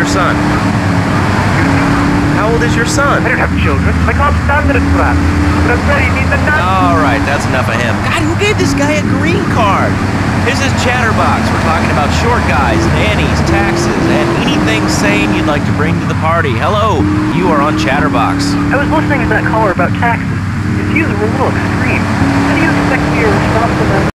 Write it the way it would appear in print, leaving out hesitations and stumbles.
your son? How old is your son? I don't have children. I can't stand it, perhaps. But I'm sorry, you need the nut. All right, that's enough of him. God, who gave this guy a green card? This is Chatterbox. We're talking about short guys, nannies, taxes, and anything sane you'd like to bring to the party. Hello, you are on Chatterbox. I was listening to that caller about taxes. His views were a little extreme. How do you expect me to respond to that?